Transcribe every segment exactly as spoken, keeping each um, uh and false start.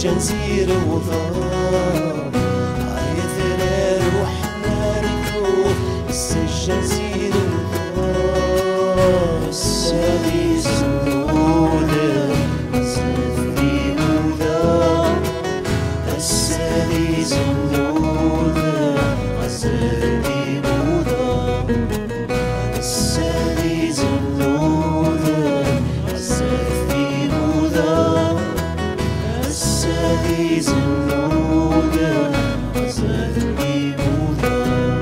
نسير وضام عيثنا روحنا ركوب السجة نسير وضام السادي زنودة زفري موذا السادي زنودة زفري موذا السادي زنودة زفري موذا السادي زنودة زفري موذا.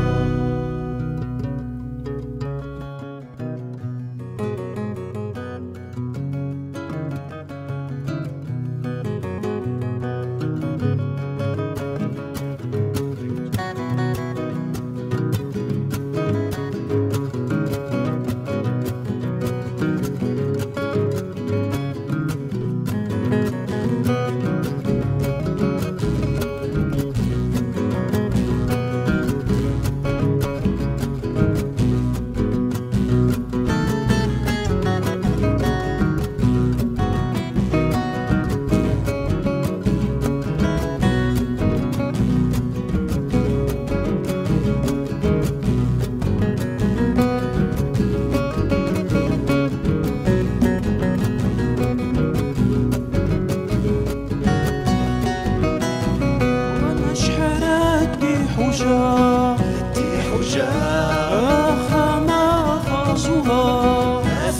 دي حجة آخا ما فازوها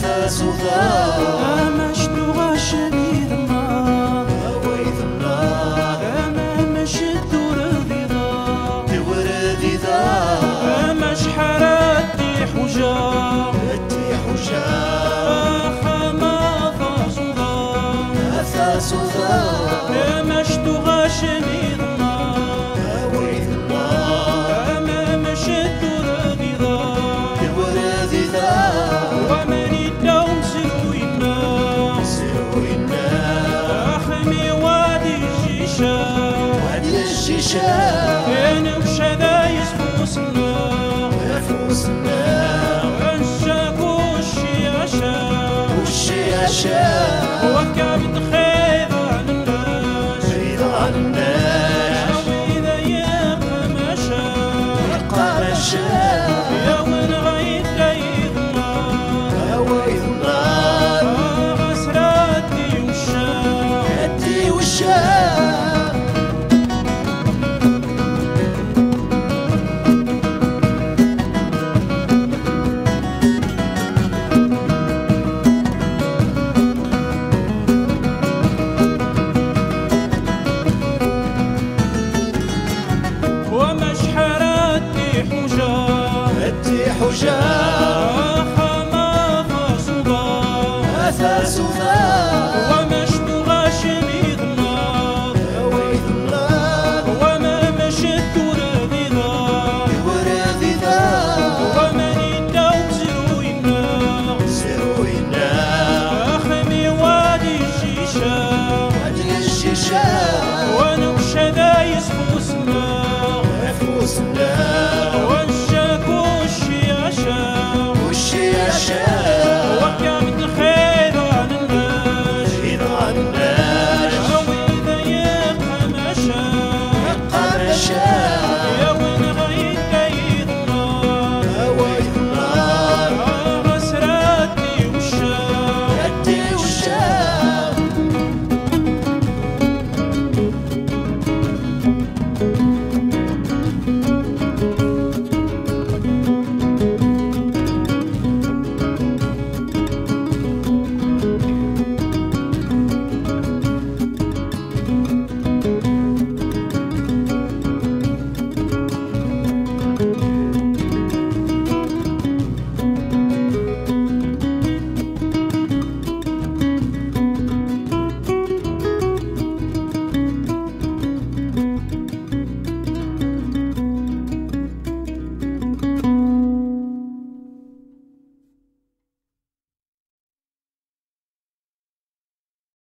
فازوها مشتوغا شديد ما ويذ النار أنا مشد ورديضا ورديضا مشحرات دي حجة دي حجة آخا ما فازوها فازوها مشتوغا شديد ما ويذ النار مشد ورديضا ورديضا ومن الدوم سلوينا سلوينا أحمي وادي الشيشة وادي الشيشة أنا وشذا يسفوسنا نفوسنا غنشاك والشياشة والشياشة وكبت خير على الناس رضا عن الناس وإذا يبقى مشى يبقى مشى يا وين غيد غيظنا ويذ النار غسراتي وشا يدي والشام ومشحرات دي حجة دي حجة